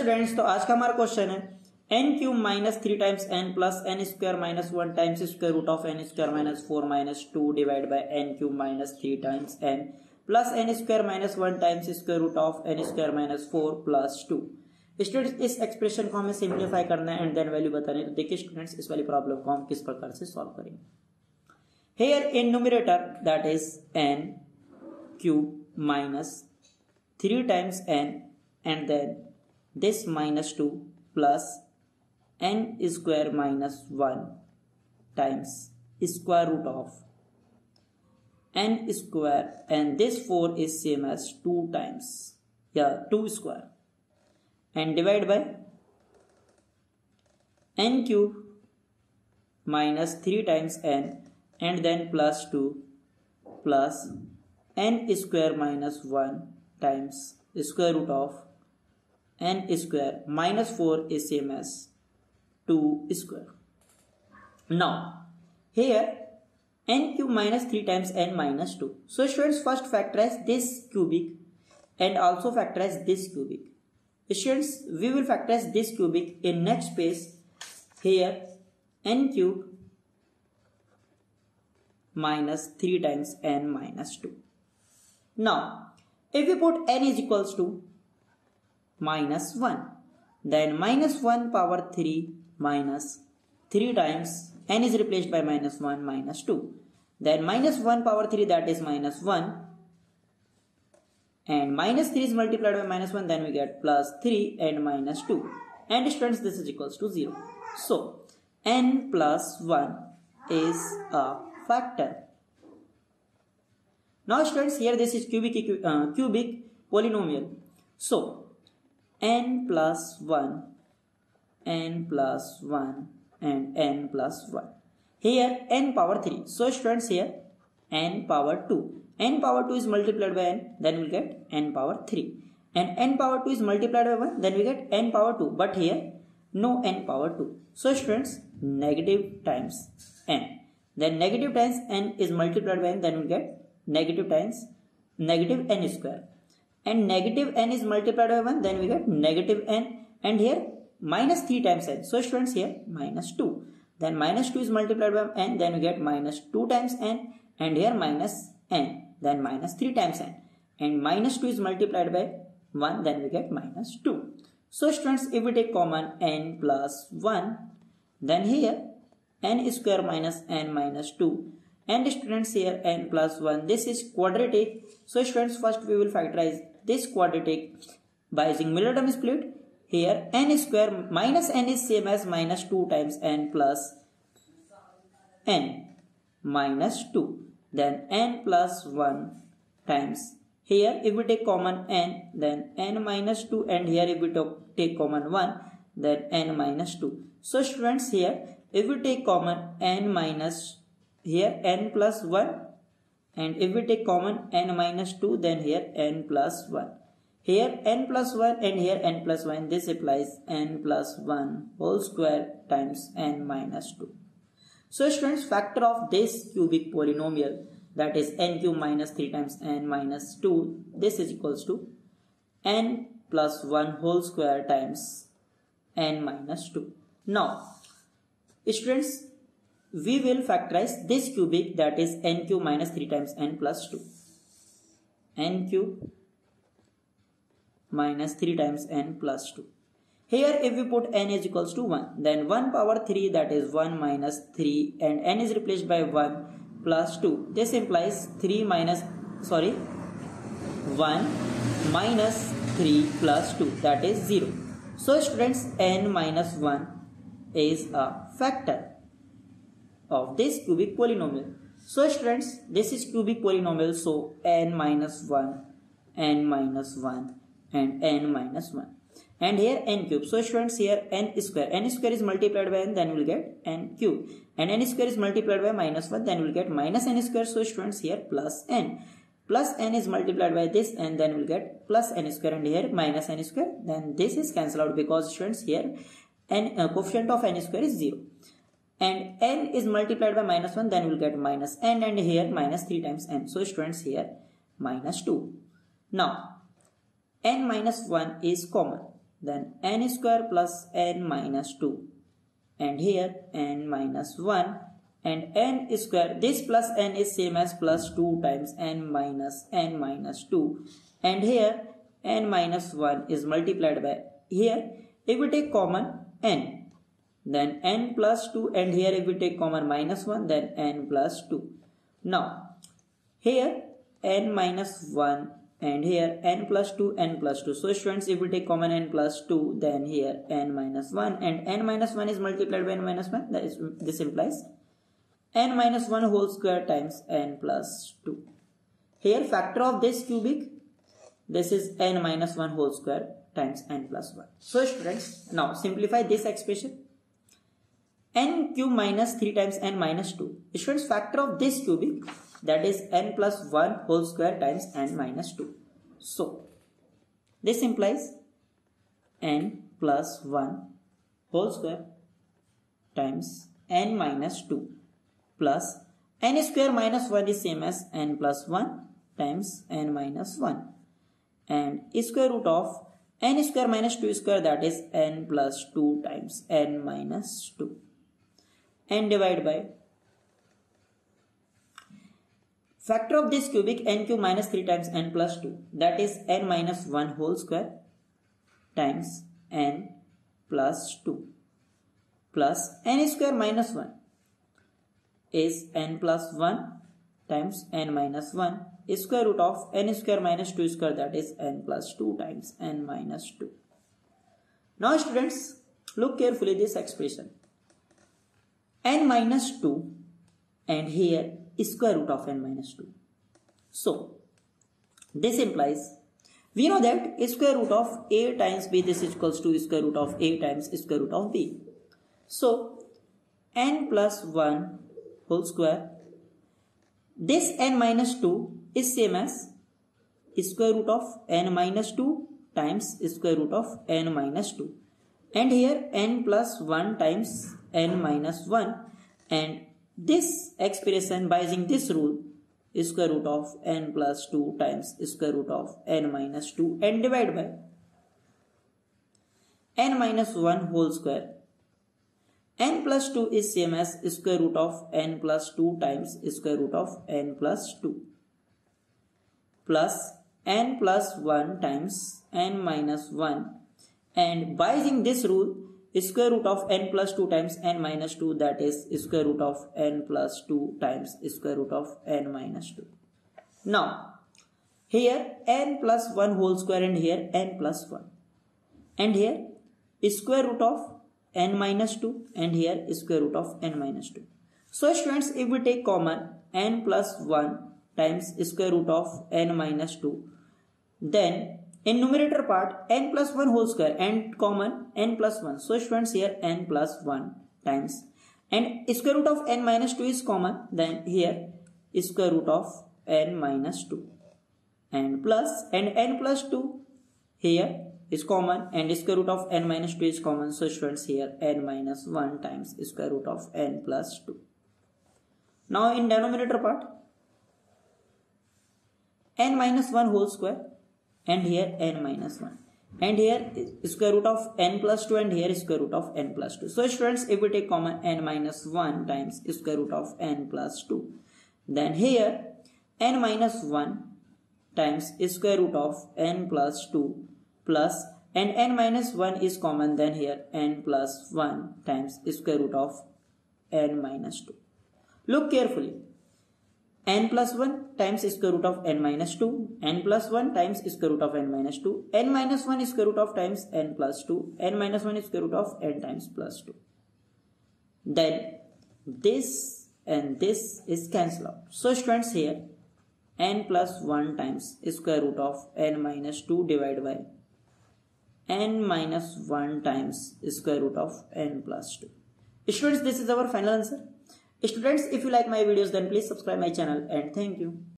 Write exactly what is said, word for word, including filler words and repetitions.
Students, तो आज का हमारा क्वेश्चन है n cube minus three times n plus n square minus one times square root of n square minus four minus two divide by n cube minus three times n plus n square minus one times square root of n square minus four plus two. Students, इस expression को हमें simplify करना है and then value बतानी है। तो देखिए students, इस वाली प्रॉब्लम को हम किस प्रकार से सॉल्व करेंगे। Here in numerator that is n cube minus three times n and then this minus two plus n square minus one times square root of n square, and this four is same as two times, yeah, two square, and divide by n cube minus three times n and then plus two plus n square minus one times square root of n square minus four is same as two square. Now here n cube minus three times n minus two. So students, first factorize this cubic and also factorize this cubic. Students, we will factorize this cubic in next page. Here n cube minus three times n minus two. Now if we put n is equals to minus one, then minus one power three minus three times n is replaced by minus one minus two, then minus one power three, that is minus one, and minus three is multiplied by minus one, then we get plus three and minus two, and students, this is equals to zero. So n plus one is a factor. Now students, here this is cubic uh, cubic polynomial. So n plus one, n plus one, and n plus one. Here n power three. So students, here n power two. n power two is multiplied by n, then we get n power three. And n power two is multiplied by one, then we get n power two. But here no n power two. So students, negative times n. Then negative times n is multiplied by n, then we get negative times negative n square. And negative n is multiplied by one, then we get negative n, and here minus three times n. So students, here minus two, then minus two is multiplied by n, then we get minus two times n, and here minus n, then minus three times n, and minus two is multiplied by one, then we get minus two. So students, if we take common n plus one, then here n square minus n minus two, and students, here n plus one, this is quadratic. So students, first we will factorize this quadratic by using Miller term split. Here n square minus n is same as minus two times n plus n minus two, then n plus one times, here if we take common n, then n minus two, and here if we take common one, then n minus two. So students, here if we take common n minus, here n plus one, and if we take common n minus two, then here n plus one. Here n plus one and here n plus one, this applies n plus one whole square times n minus two. So students, factor of this cubic polynomial, that is n cube minus three times n minus two, this is equals to n plus one whole square times n minus two. Now students, we will factorize this cubic, that is n cube minus three times n plus two. N cube minus three times n plus two. Here if we put n is equals to one, then one power three, that is one minus three, and n is replaced by one plus two. This implies three minus, sorry, one minus three plus two, that is zero. So students, n minus one is a factor of this cubic polynomial. So students, this is cubic polynomial, so n minus one, n minus one, and n minus one, and here n cube. So students, here n square, n square is multiplied by n, then we will get n cube, and n square is multiplied by minus one, then we will get minus n square. So students, here plus n, plus n is multiplied by this, and then we will get plus n square, and here minus n square, then this is cancelled out because students, here n uh, coefficient of n square is zero. And n is multiplied by minus one, then we will get minus n, and here minus three times n. So students, here minus two. Now n minus one is common. then n square plus n minus two, and here n minus one, and n square, this plus n is same as plus two times n minus n minus two, and here n minus one is multiplied by, here if we take common n, then n plus two, and here if we take common minus one, then n plus two. Now here n minus one, and here n plus two, n plus two. So students, if we take common n plus two, then here n minus one, and n minus one is multiplied by n minus one, that is, this implies n minus one whole square times n plus two. Here factor of this cubic, this is n minus one whole square times n plus one. So students, now simplify this expression. N cube minus three times n minus two. Students, factor of this cubic, that is n plus one whole square times n minus two. So this implies n plus one whole square times n minus two plus n square minus one is same as n plus one times n minus one, and square root of n square minus two square, that is n plus two times n minus two, and divide by factor of this cubic, n cube minus three times n plus two, that is n minus one whole square times n plus two, plus n square minus one is n plus one times n minus one, square root of n square minus two square, that is n plus two times n minus two. Now students, look carefully this expression. N minus two, and here square root of n minus two. So this implies, we know that square root of a times b, this is equals to square root of a times square root of b. So n plus one whole square, this n minus two is same as square root of n minus two times square root of n minus two, and here n plus one times n minus one, and this expression by using this rule, square root of n plus two times square root of n minus two, and divide by n minus one whole square. N plus two is same as square root of n plus two times square root of n plus two, plus n plus one times n minus one, and by using this rule, square root of n plus two times n minus two, that is square root of n plus two times square root of n minus two. Now here n plus one whole square, and here n plus one, and here square root of n minus two, and here square root of n minus two. So students, if we take common n plus one times square root of n minus two, then in numerator part n plus one whole square, and common n plus one. So students, here n plus one times, and square root of n minus two is common, then here square root of n minus two, and plus, and n plus two here is common, and square root of n minus two is common. So students, here n minus one times square root of n plus two. Now in denominator part, n minus one whole square, and here n minus one, and here square root of n plus two, and here square root of n plus two. So students, if we take common n minus one times square root of n plus two, then here n minus one times square root of n plus two, plus, and n minus one is common, then here n plus one times square root of n minus two. Look carefully. N plus one times square root of n minus two, n plus one times square root of n minus two, n minus one is square root of times n plus two, n minus one is square root of n times plus two. Then this and this is cancelled out. So students, here n plus one times square root of n minus two divided by n minus one times square root of n plus two. Students, this is our final answer. Students, if you like my videos, then please subscribe my channel, and thank you.